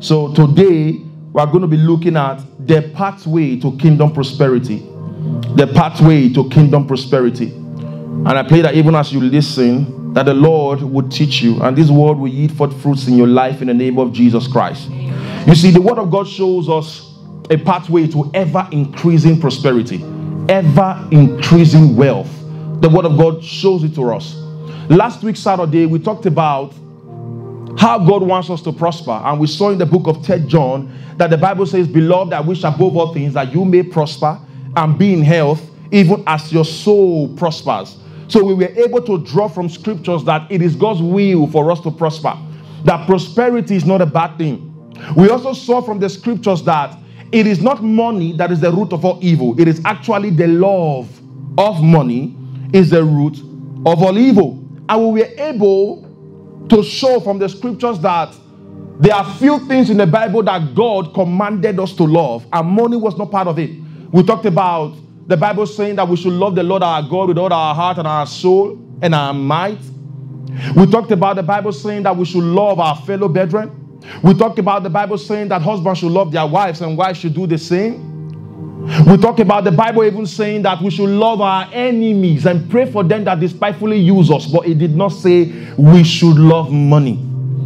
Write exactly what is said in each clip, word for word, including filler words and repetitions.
So today, we're going to be looking at the pathway to kingdom prosperity. The pathway to kingdom prosperity. And I pray that even as you listen, that the Lord would teach you, and this word will yield forth fruits in your life in the name of Jesus Christ. You see, the word of God shows us a pathway to ever increasing prosperity, ever increasing wealth. The word of God shows it to us. Last week, Saturday, we talked about how God wants us to prosper. And we saw in the book of Third John that the Bible says, "Beloved, I wish above all things that you may prosper and be in health, even as your soul prospers." So we were able to draw from scriptures that it is God's will for us to prosper. That prosperity is not a bad thing. We also saw from the scriptures that it is not money that is the root of all evil. It is actually the love of money is the root of all evil. And we were able to show from the scriptures that there are few things in the Bible that God commanded us to love, and money was not part of it. We talked about the Bible saying that we should love the Lord our God with all our heart and our soul and our might. We talked about the Bible saying that we should love our fellow brethren. We talked about the Bible saying that husbands should love their wives and wives should do the same. We talked about the Bible even saying that we should love our enemies and pray for them that despitefully use us. But it did not say we should love money.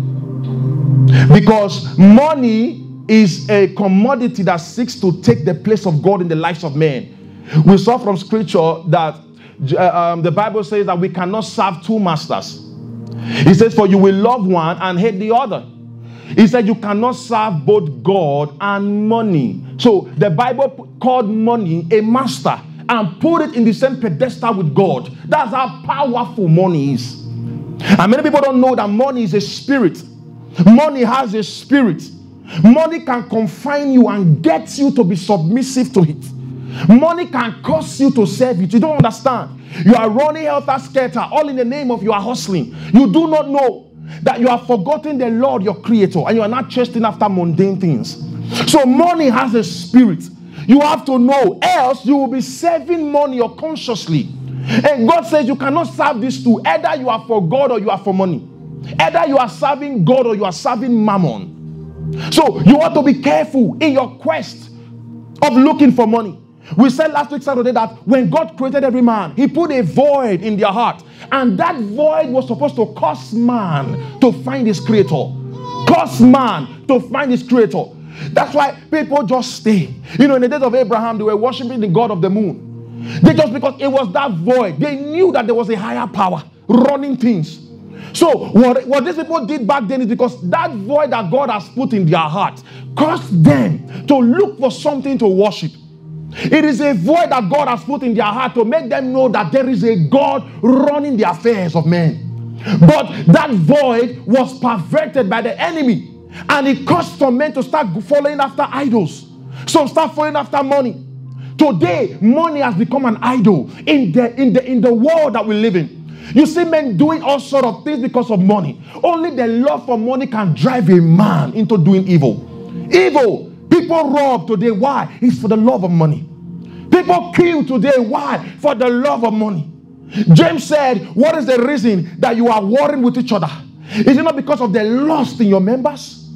Because money is a commodity that seeks to take the place of God in the lives of men. We saw from scripture that uh, um, the Bible says that we cannot serve two masters. It says, "For you will love one and hate the other." He said you cannot serve both God and money. So the Bible called money a master and put it in the same pedestal with God. That's how powerful money is. And many people don't know that money is a spirit. Money has a spirit. Money can confine you and get you to be submissive to it. Money can cause you to serve it. You don't understand. You are running helter-skelter, all in the name of you are hustling. You do not know that you have forgotten the Lord, your creator, and you are not chasing after mundane things. So money has a spirit. You have to know, else you will be serving money unconsciously. And God says you cannot serve these two. Either you are for God or you are for money. Either you are serving God or you are serving mammon. So you want to be careful in your quest of looking for money. We said last week Saturday that when God created every man, he put a void in their heart. And that void was supposed to cause man to find his creator. Cause man to find his creator. That's why people just stay. You know, in the days of Abraham, they were worshiping the God of the moon. They just, because it was that void. They knew that there was a higher power running things. So what, what these people did back then is because that void that God has put in their heart caused them to look for something to worship. It is a void that God has put in their heart to make them know that there is a God running the affairs of men. But that void was perverted by the enemy, and it caused some men to start following after idols. Some start following after money. Today, money has become an idol in the, in the, in the world that we live in. You see men doing all sorts of things because of money. Only the love for money can drive a man into doing evil. Evil. People rob today. Why? It's for the love of money. People kill today. Why? For the love of money. James said, what is the reason that you are warring with each other? Is it not because of the lust in your members?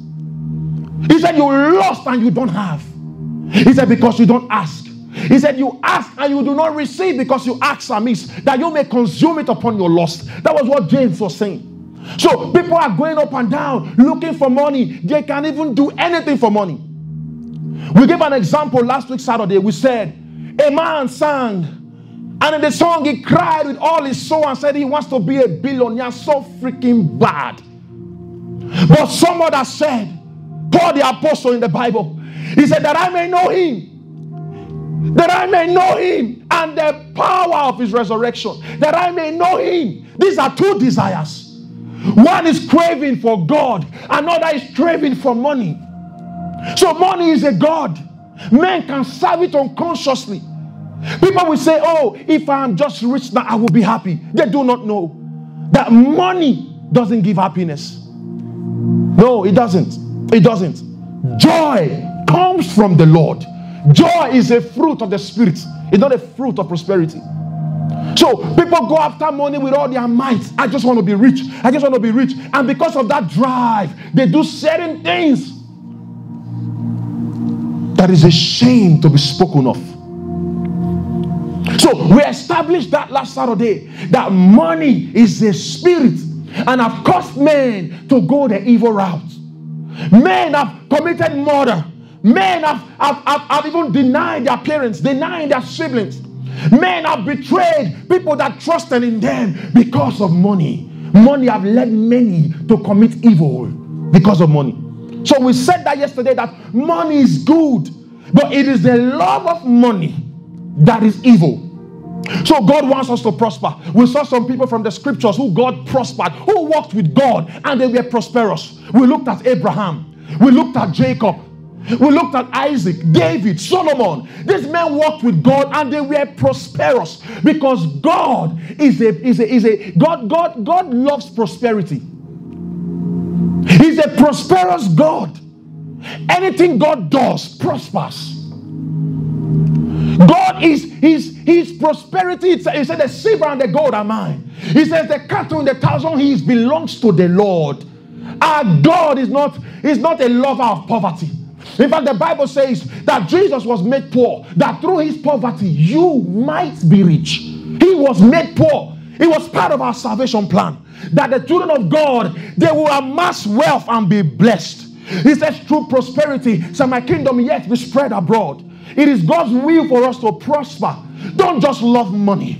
He said you lost and you don't have. He said because you don't ask. He said you ask and you do not receive because you ask amiss, that you may consume it upon your lust. That was what James was saying. So people are going up and down looking for money. They can't even do anything for money. We gave an example last week Saturday. We said a man sang, and in the song he cried with all his soul and said he wants to be a billionaire so freaking bad. But some other said, Paul the apostle in the Bible, he said that I may know him, that I may know him and the power of his resurrection, that I may know him. These are two desires. One is craving for God, another is craving for money. So money is a god. Men can serve it unconsciously. People will say, oh, if I'm just rich now, I will be happy. They do not know that money doesn't give happiness. No, it doesn't. It doesn't. Joy comes from the Lord. Joy is a fruit of the Spirit. It's not a fruit of prosperity. So people go after money with all their might. I just want to be rich. I just want to be rich. And because of that drive, they do certain things that is a shame to be spoken of. So we established that last Saturday that money is a spirit and have caused men to go the evil route. Men have committed murder. Men have, have, have, have even denied their parents, denied their siblings. Men have betrayed people that trusted in them because of money. Money have led many to commit evil because of money. So we said that yesterday, that money is good, but it is the love of money that is evil. So God wants us to prosper. We saw some people from the scriptures who God prospered, who walked with God, and they were prosperous. We looked at Abraham. We looked at Jacob. We looked at Isaac, David, Solomon. These men walked with God and they were prosperous because God is a, is a, is a God, God, God loves prosperity. He's a prosperous God. Anything God does prospers. God is his, his prosperity. He said, the silver and the gold are mine. He says, the cattle and the thousand hills belongs to the Lord. Our God is not, is not a lover of poverty. In fact, the Bible says that Jesus was made poor, that through his poverty you might be rich. He was made poor. It was part of our salvation plan, that the children of God, they will amass wealth and be blessed. He says, through prosperity shall my kingdom yet be spread abroad. It is God's will for us to prosper. Don't just love money.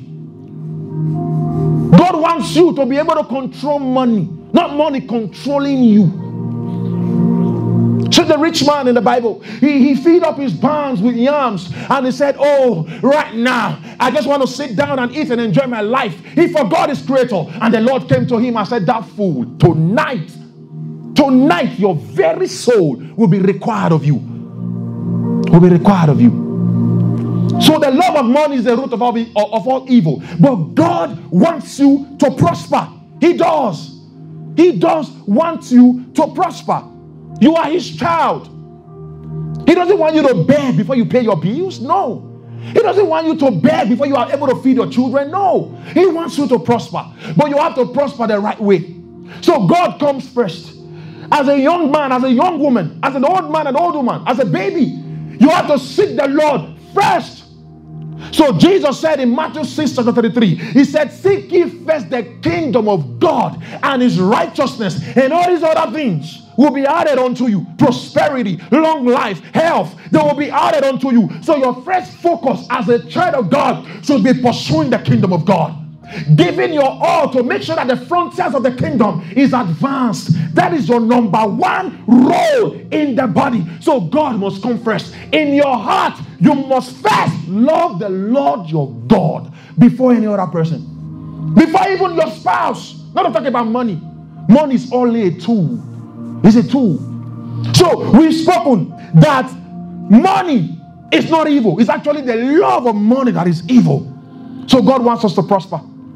God wants you to be able to control money, not money controlling you. So the rich man in the Bible, he, he filled up his barns with yams, and he said, oh, right now, I just want to sit down and eat and enjoy my life. He forgot his creator, and the Lord came to him and said, that fool, tonight, tonight, your very soul will be required of you. Will be required of you. So the love of money is the root of all, of all evil. But God wants you to prosper. He does. He does want you to prosper. You are his child. He doesn't want you to beg before you pay your bills. No. He doesn't want you to beg before you are able to feed your children. No. He wants you to prosper. But you have to prosper the right way. So God comes first. As a young man, as a young woman, as an old man, an old woman, as a baby, you have to seek the Lord first. So Jesus said in Matthew six, thirty-three, he said, seek ye first the kingdom of God and his righteousness, and all these other things will be added unto you. Prosperity, long life, health, they will be added unto you. So your first focus as a child of God should be pursuing the kingdom of God. Giving your all to make sure that the frontiers of the kingdom is advanced. That is your number one role in the body. So God must come first. In your heart, you must first love the Lord your God before any other person. Before even your spouse. Not to talk about money. Money is only a tool. It's a tool. So we've spoken that money is not evil. It's actually the love of money that is evil. So God wants us to prosper.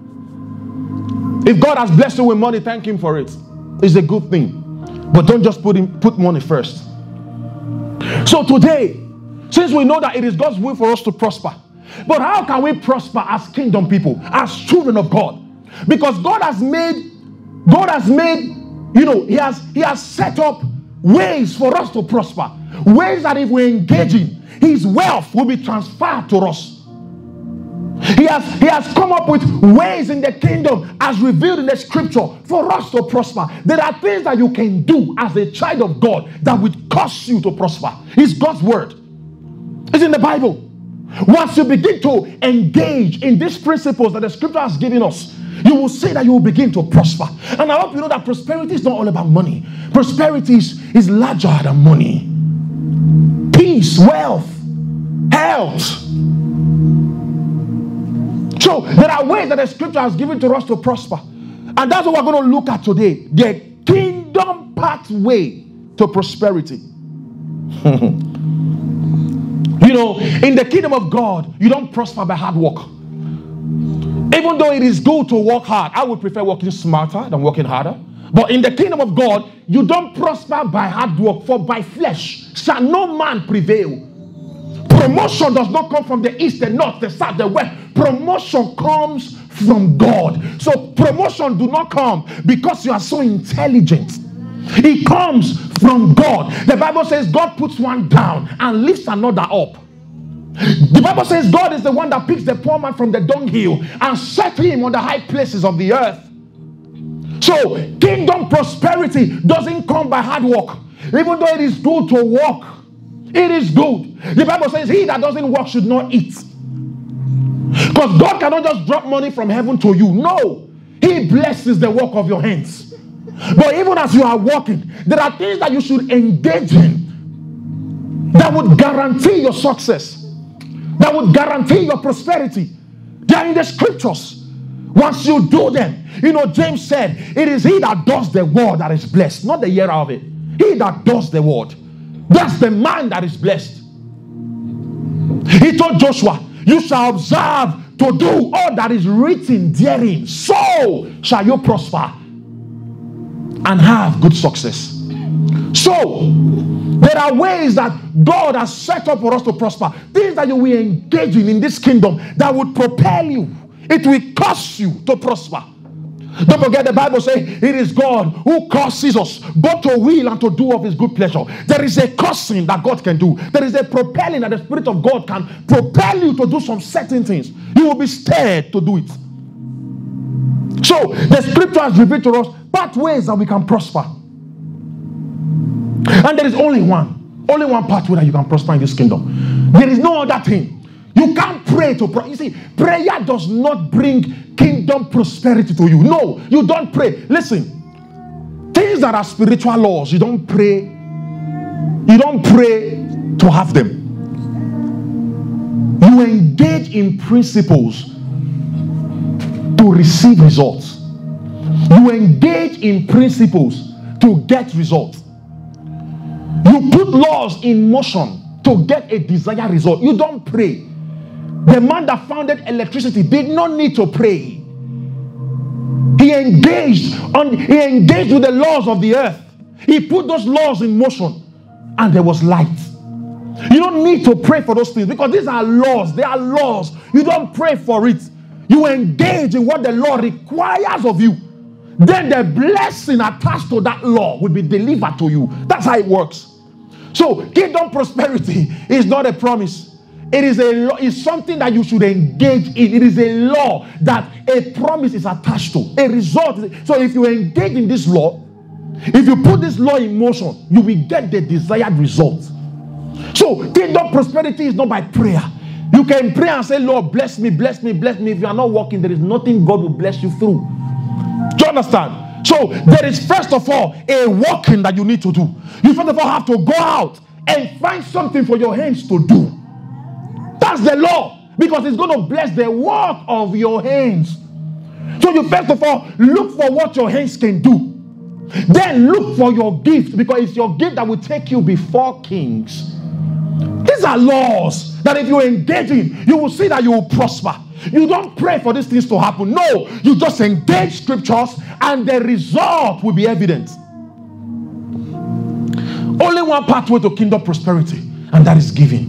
If God has blessed you with money, thank him for it. It's a good thing. But don't just put him, put money first. So today, since we know that it is God's will for us to prosper, but how can we prosper as kingdom people, as children of God? Because God has made, God has made, you know, he has, he has set up ways for us to prosper. Ways that if we engage in, his wealth will be transferred to us. He has, he has come up with ways in the kingdom as revealed in the scripture for us to prosper. There are things that you can do as a child of God that would cause you to prosper. It's God's word. It's in the Bible. Once you begin to engage in these principles that the scripture has given us, you will see that you will begin to prosper. And I hope you know that prosperity is not all about money. Prosperity is, is larger than money. Peace, wealth, health. So there are ways that the scripture has given to us to prosper. And that's what we're going to look at today. The kingdom pathway to prosperity. You know, in the kingdom of God, you don't prosper by hard work. Even though it is good to work hard, I would prefer working smarter than working harder. But in the kingdom of God, you don't prosper by hard work, for by flesh shall no man prevail. Promotion does not come from the east, the north, the south, the west. Promotion comes from God. So promotion do not come because you are so intelligent. It comes from God. The Bible says God puts one down and lifts another up. The Bible says God is the one that picks the poor man from the dunghill and sets him on the high places of the earth. So kingdom prosperity doesn't come by hard work. Even though it is good to work, it is good. The Bible says he that doesn't work should not eat. Because God cannot just drop money from heaven to you. No. He blesses the work of your hands. But even as you are working, there are things that you should engage in that would guarantee your success, that would guarantee your prosperity. They are in the scriptures. Once you do them, you know, James said, it is he that does the word that is blessed, not the hearer of it. He that does the word. That's the man that is blessed. He told Joshua, you shall observe to do all that is written therein. So shall you prosper and have good success. So, there are ways that God has set up for us to prosper. Things that you will engage in in this kingdom that would propel you. It will cause you to prosper. Don't forget the Bible says it is God who causes us both to will and to do of his good pleasure. There is a causing that God can do. There is a propelling that the Spirit of God can propel you to do some certain things. You will be stirred to do it. So the scripture has revealed to us pathways that we can prosper. And there is only one. Only one pathway that you can prosper in this kingdom. There is no other thing. You can't pray to pray. You see, prayer does not bring kingdom prosperity to you. No, you don't pray. Listen, things that are spiritual laws, you don't pray. You don't pray to have them. You engage in principles to receive results. You engage in principles to get results. You put laws in motion to get a desired result. You don't pray. The man that founded electricity did not need to pray. He engaged on he engaged with the laws of the earth. He put those laws in motion and there was light. You don't need to pray for those things because these are laws. They are laws. You don't pray for it. You engage in what the law requires of you. Then the blessing attached to that law will be delivered to you. That's how it works. So kingdom prosperity is not a promise. It is a law, it's something that you should engage in. It is a law that a promise is attached to. A result. So if you engage in this law, if you put this law in motion, you will get the desired result. So kingdom prosperity is not by prayer. You can pray and say, Lord, bless me, bless me, bless me. If you are not working, there is nothing God will bless you through. Do you understand? So there is first of all a working that you need to do. You first of all have to go out and find something for your hands to do. That's the law, because it's going to bless the work of your hands. So you first of all look for what your hands can do. Then look for your gift, because it's your gift that will take you before kings. These are laws that if you engage in, you will see that you will prosper. You don't pray for these things to happen. No, you just engage scriptures and the result will be evident. Only one pathway to kingdom prosperity, and that is giving.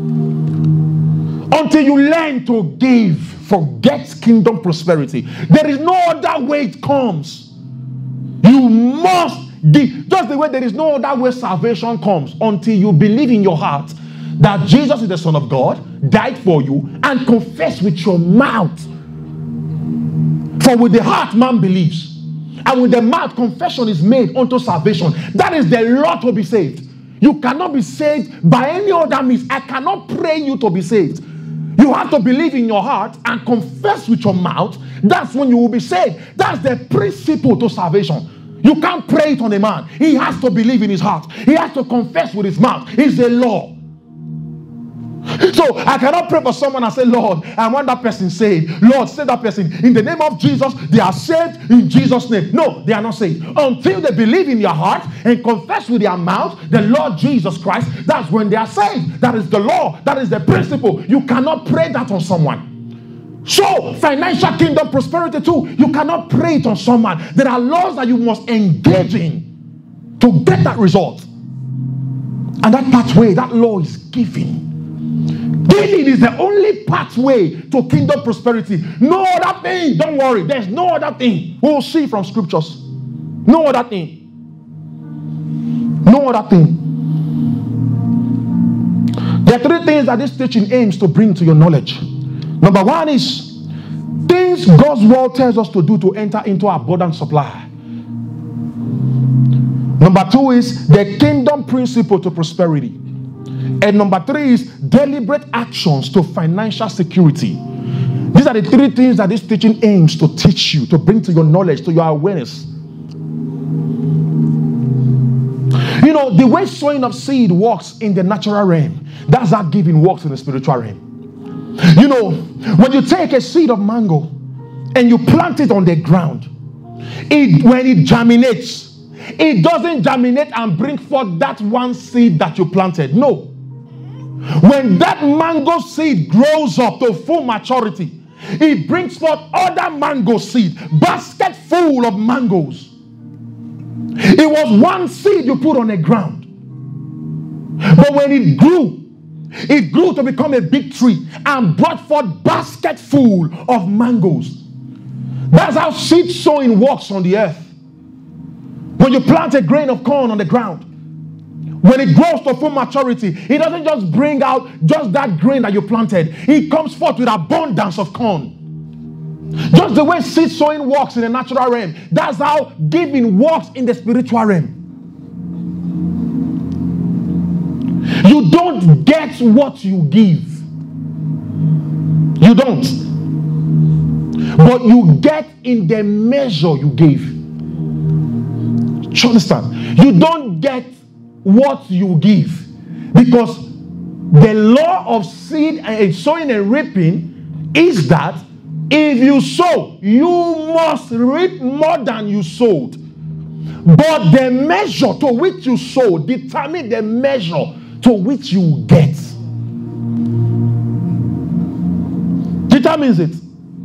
Until you learn to give, forget kingdom prosperity. There is no other way it comes. You must give. Just the way there is no other way salvation comes, until you believe in your heart that Jesus is the Son of God, died for you, and confess with your mouth. For with the heart man believes, and with the mouth confession is made unto salvation. That is the law to be saved. You cannot be saved by any other means. I cannot pray you to be saved. You have to believe in your heart and confess with your mouth. That's when you will be saved. That's the principle to salvation. You can't pray it on a man. He has to believe in his heart. He has to confess with his mouth. It's the law. So I cannot pray for someone and say, Lord, I want that person saved. Lord, save that person. In the name of Jesus, they are saved in Jesus' name. No, they are not saved. Until they believe in their heart and confess with their mouth the Lord Jesus Christ, that's when they are saved. That is the law. That is the principle. You cannot pray that on someone. So, financial kingdom prosperity too, you cannot pray it on someone. There are laws that you must engage in to get that result. And that pathway, that law is giving. Giving is the only pathway to kingdom prosperity. No other thing. Don't worry. There's no other thing. We'll see from scriptures. No other thing. No other thing. There are three things that this teaching aims to bring to your knowledge. Number one is things God's word tells us to do to enter into abundant supply. Number two is the kingdom principle to prosperity. And number three is deliberate actions to financial security. These are the three things that this teaching aims to teach you, to bring to your knowledge, to your awareness. You know, the way sowing of seed works in the natural realm, that's how giving works in the spiritual realm. You know, when you take a seed of mango and you plant it on the ground, it, when it germinates, it doesn't germinate and bring forth that one seed that you planted. No. When that mango seed grows up to full maturity, it brings forth other mango seed, basket full of mangoes. It was one seed you put on the ground. But when it grew, it grew to become a big tree and brought forth basket full of mangoes. That's how seed sowing works on the earth. When you plant a grain of corn on the ground, when it grows to full maturity, it doesn't just bring out just that grain that you planted. It comes forth with abundance of corn. Just the way seed sowing works in the natural realm, that's how giving works in the spiritual realm. You don't get what you give. You don't. But you get in the measure you give. Do you understand? You don't get what you give, because the law of seed and sowing and reaping is that if you sow, you must reap more than you sowed. But the measure to which you sow determines the measure to which you get. Determines it.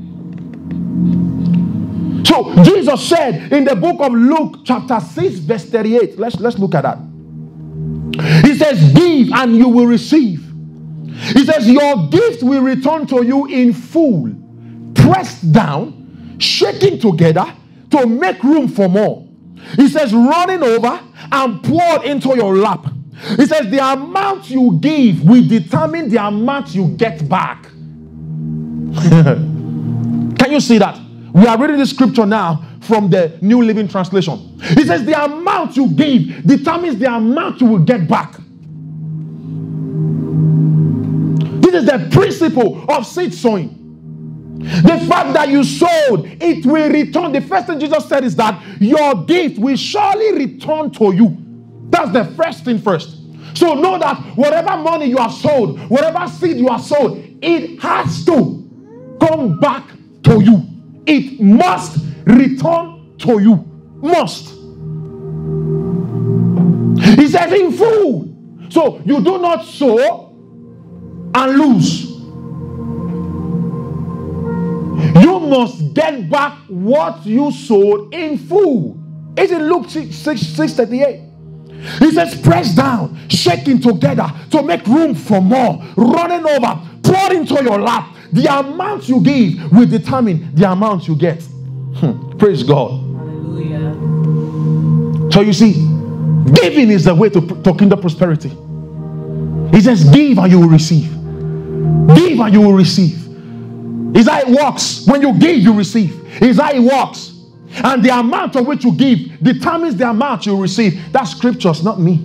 So Jesus said in the book of Luke chapter six verse thirty-eight, let's, let's look at that. He says, give and you will receive. He says, your gift will return to you in full, pressed down, shaking together to make room for more. He says, running over and poured into your lap. He says, the amount you give will determine the amount you get back. Can you see that? We are reading this scripture now from the New Living Translation. It says the amount you give determines the amount you will get back. This is the principle of seed sowing. The fact that you sowed, it will return. The first thing Jesus said is that your gift will surely return to you. That's the first thing first. So know that whatever money you have sowed, whatever seed you have sowed, it has to come back to you. It must return to you. Must. He says in full. So you do not sow and lose. You must get back what you sowed in full. It's in Luke six thirty-eight. He says, press down, shaking together to make room for more, running over, pour into your lap. The amount you give will determine the amount you get. Hmm. Praise God. Hallelujah. So you see, giving is the way to, to kingdom prosperity. He says, give and you will receive. Give and you will receive. Is how it works. When you give, you receive. Is how it works. And the amount of which you give determines the amount you receive. That's scriptures, not me.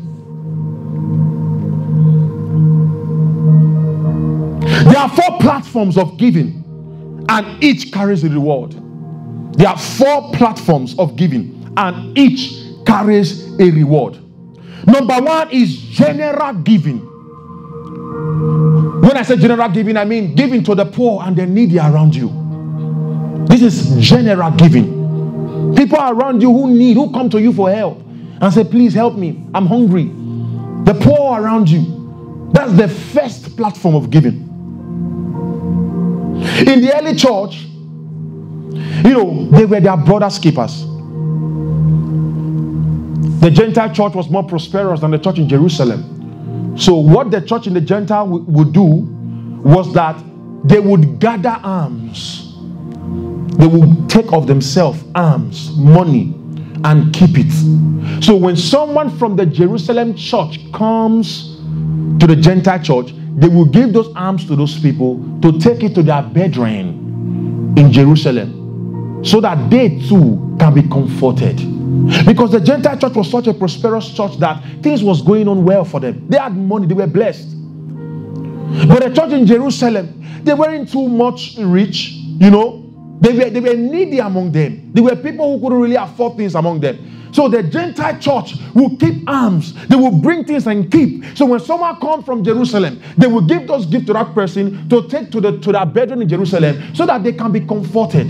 There are four platforms of giving, and each carries a reward. There are four platforms of giving, and each carries a reward. Number one is general giving. When I say general giving, I mean giving to the poor and the needy around you. This is general giving. People around you who need, who come to you for help and say, please help me, I'm hungry. The poor around you. That's the first platform of giving. In the early church, you know, they were their brother's keepers. The Gentile church was more prosperous than the church in Jerusalem. So what the church in the Gentile w- would do was that they would gather alms. They would take of themselves alms, money, and keep it. So when someone from the Jerusalem church comes to the Gentile church, they will give those alms to those people to take it to their brethren in Jerusalem so that they too can be comforted. Because the Gentile church was such a prosperous church that things was going on well for them. They had money, they were blessed. But the church in Jerusalem, they weren't too much rich, you know. They were, they were needy among them. There were people who couldn't really afford things among them. So the Gentile church will keep alms. They will bring things and keep. So when someone comes from Jerusalem, they will give those gifts to that person to take to, the, to their brethren in Jerusalem so that they can be comforted.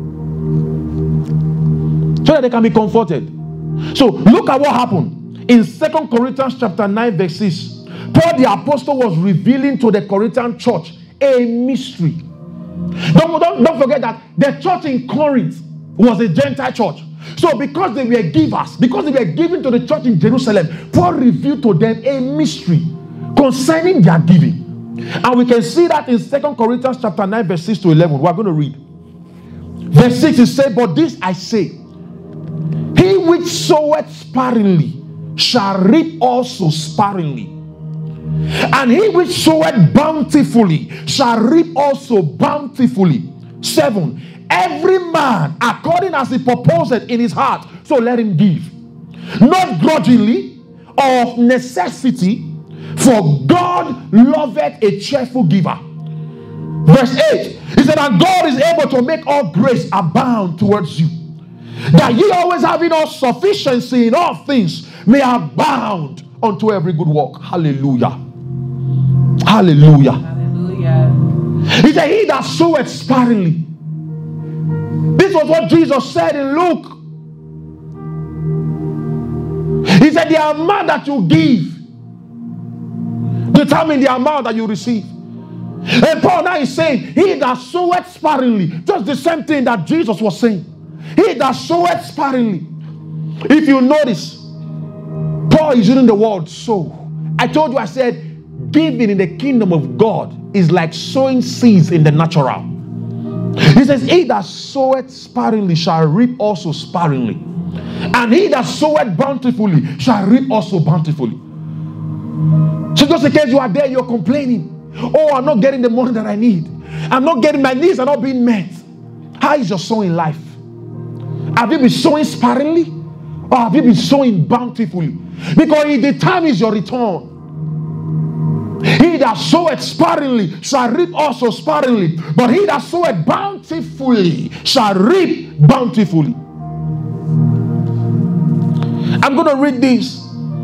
So that they can be comforted. So look at what happened. In Second Corinthians chapter nine verse six, Paul the apostle was revealing to the Corinthian church a mystery. Don't, don't, don't forget that the church in Corinth was a Gentile church. So because they were givers, because they were giving to the church in Jerusalem, Paul revealed to them a mystery concerning their giving. And we can see that in Second Corinthians chapter nine verse six to eleven. We're going to read. Verse six is said, but this I say, he which soweth sparingly shall reap also sparingly. And he which soweth bountifully shall reap also bountifully. Seven. Every man according as he purposeth in his heart, so let him give. Not grudgingly or of necessity, for God loveth a cheerful giver. Verse eight. He said, and God is able to make all grace abound towards you, that ye always having all sufficiency in all things may abound unto every good work. Hallelujah. Hallelujah. Hallelujah. He said, he that soweth sparingly. This was what Jesus said in Luke. He said, the amount that you give determine the amount that you receive. And Paul now is saying, he that soweth sparingly. Just the same thing that Jesus was saying. He that soweth sparingly. If you notice, Paul is using the word sow. I told you, I said, giving in the kingdom of God is like sowing seeds in the natural. He says, he that soweth sparingly shall reap also sparingly. And he that soweth bountifully shall reap also bountifully. So just in case you are there, you're complaining. Oh, I'm not getting the money that I need. I'm not getting, my needs are not being met. How is your sowing life? Have you been sowing sparingly? Or have you been sowing bountifully? Because it determines your return. He that soweth sparingly shall reap also sparingly. But he that soweth bountifully shall reap bountifully. I'm going to read this.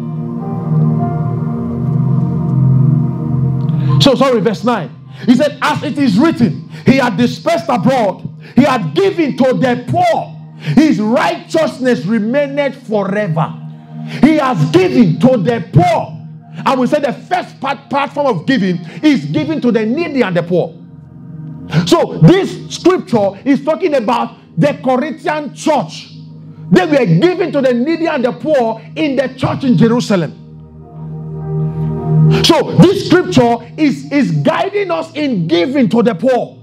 So, sorry, verse nine. He said, as it is written, he had dispersed abroad, he had given to the poor. His righteousness remaineth forever. He has given to the poor. I will say the first part, platform of giving is giving to the needy and the poor. So this scripture is talking about the Corinthian church. They were giving to the needy and the poor in the church in Jerusalem. So this scripture is, is guiding us in giving to the poor.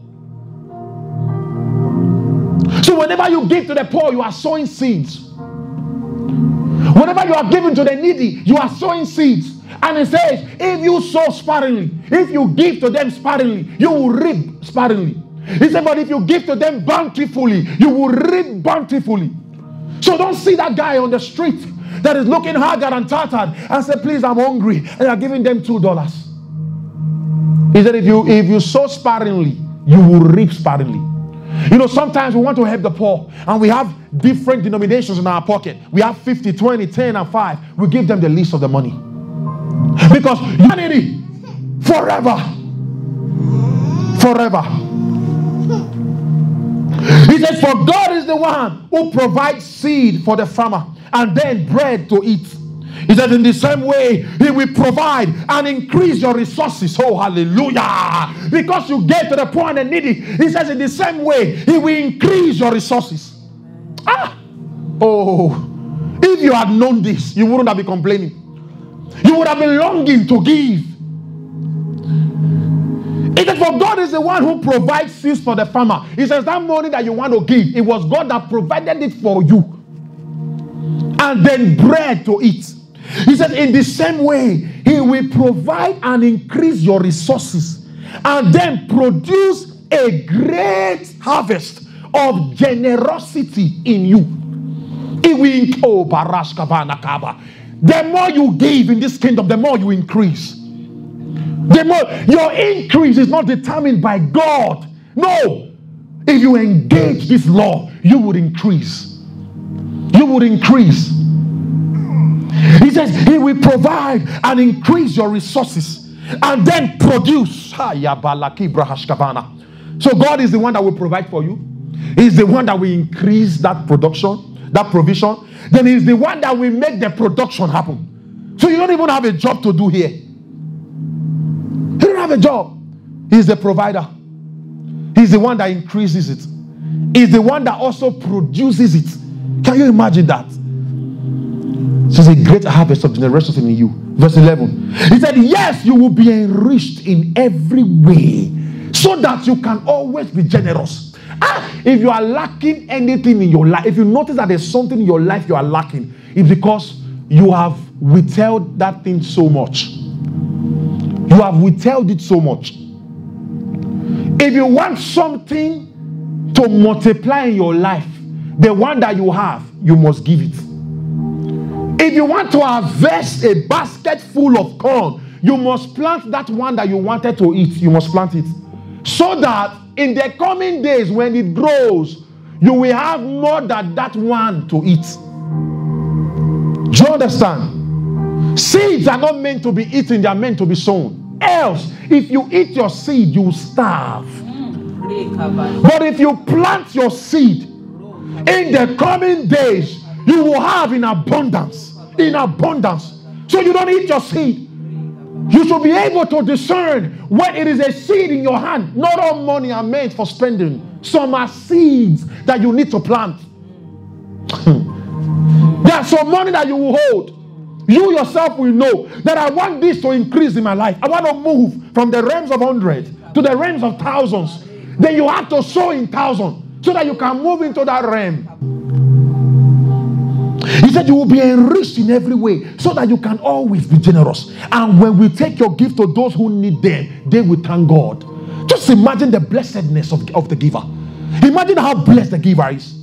So whenever you give to the poor, you are sowing seeds. Whenever you are giving to the needy, you are sowing seeds. And it says, if you sow sparingly, if you give to them sparingly, you will reap sparingly. He said, but if you give to them bountifully, you will reap bountifully. So don't see that guy on the street that is looking haggard and tattered and say, please, I'm hungry, and you're giving them two dollars. He said, if you, if you sow sparingly, you will reap sparingly. You know, sometimes we want to help the poor, and we have different denominations in our pocket. We have fifty, twenty, ten, and five. We give them the least of the money. Because humanity forever. Forever. He says, for God is the one who provides seed for the farmer and then bread to eat. He says, in the same way, he will provide and increase your resources. Oh, hallelujah. Because you gave to the poor and the needy. He says, in the same way, he will increase your resources. Ah! Oh, if you had known this, you wouldn't have been complaining. You would have been longing to give. It is for God is the one who provides seeds for the farmer. He says that money that you want to give, it was God that provided it for you. and then bread to eat. He said, in the same way, he will provide and increase your resources and then produce a great harvest of generosity in you. It will, oh, the more you give in this kingdom, the more you increase. The more your increase is not determined by God. No. If you engage this law, you would increase. You would increase. He says he will provide and increase your resources and then produce. So God is the one that will provide for you. He's the one that will increase that production, that provision. Then he's the one that will make the production happen. So you don't even have a job to do here. You don't have a job. He's the provider. He's the one that increases it. He's the one that also produces it. Can you imagine that? So it's a great harvest of generosity in you. Verse eleven. He said, yes, you will be enriched in every way so that you can always be generous. Ah, if you are lacking anything in your life, if you notice that there's something in your life you are lacking, it's because you have withheld that thing so much. You have withheld it so much. If you want something to multiply in your life, the one that you have, you must give it. If you want to harvest a basket full of corn, you must plant that one that you wanted to eat. You must plant it. So that in the coming days, when it grows, you will have more than that one to eat. Do you understand? Seeds are not meant to be eaten, they are meant to be sown. Else, if you eat your seed, you will starve. But if you plant your seed, in the coming days, you will have in abundance. In abundance. So you don't eat your seed. You should be able to discern when it is a seed in your hand. Not all money are meant for spending. Some are seeds that you need to plant. There's some money that you will hold. You yourself will know that I want this to increase in my life. I want to move from the realms of hundreds to the realms of thousands. Then you have to sow in thousands so that you can move into that realm. He said you will be enriched in every way so that you can always be generous. And when we take your gift to those who need them, they will thank God. Just imagine the blessedness of, of the giver. Imagine how blessed the giver is.